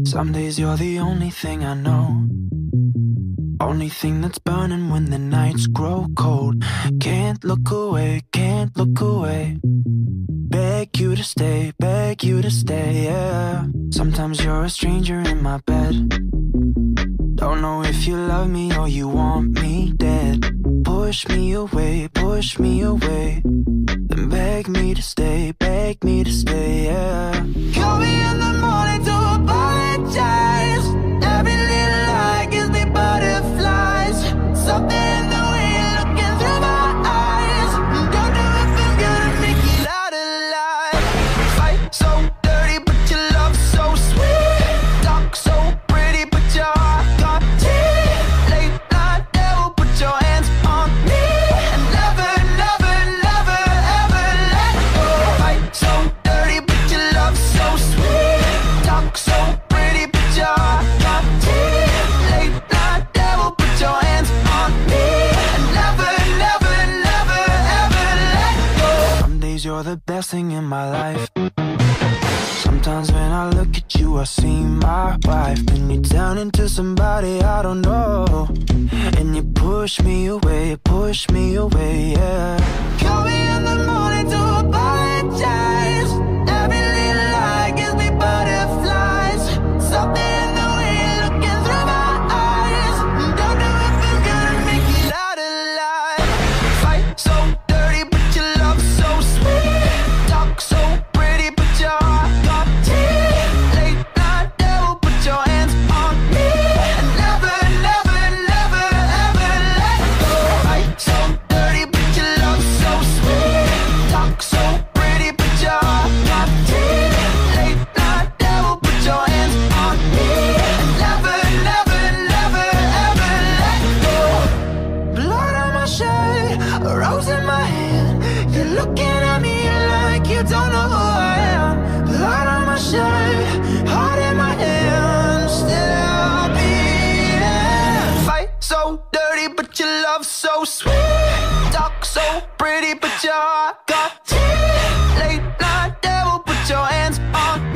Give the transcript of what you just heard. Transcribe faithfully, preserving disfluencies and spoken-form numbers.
Some days you're the only thing I know, only thing that's burning when the nights grow cold. Can't look away, can't look away. Beg you to stay, beg you to stay, yeah. Sometimes you're a stranger in my bed. Don't know if you love me or you want me dead. Push me away, push me away, then beg me to stay, beg me to stay, yeah. Call me in the morning to apologize. Every little lie gives me butterflies. Something in the way you're looking through my eyes. Don't know if I'm gonna make it out alive. Fight so dirty, but your love so sweet. Talk so pretty, but your heart got teeth. Late night devil, put your hands on me and never, never, never, ever let go. Fight so dirty, but your love so sweet. Talk so pretty, but your heart got teeth. Late night devil, put your hands on me and never, never, never, ever let go. Some days you're the best thing in my life. Sometimes when I look at you, I see my wife. Then you turn into somebody I don't know, and you push me away, push me away, yeah. Call me in the morning to apologize. Every little lie gives me butterflies. Something in the way you're looking through my eyes. Don't know if I'm gonna make it out alive. Fight so dirty, but your love so sweet. Talk so pretty, but your heart got teeth. Late night devil, put your hands on me and never, never, never, ever let go. Fight so dirty, but your love so sweet. Talk so pretty, but your heart got teeth. Late night devil, put your hands on me and never, never, never, ever let go. Blood on my shirt, a rose in my hand. You're looking at me like you don't know who I am. Blood on my shirt, heart in my hand, still beating. Fight so dirty, but your love so sweet. Talk so pretty, but your heart got teeth. Late night devil, put your hands on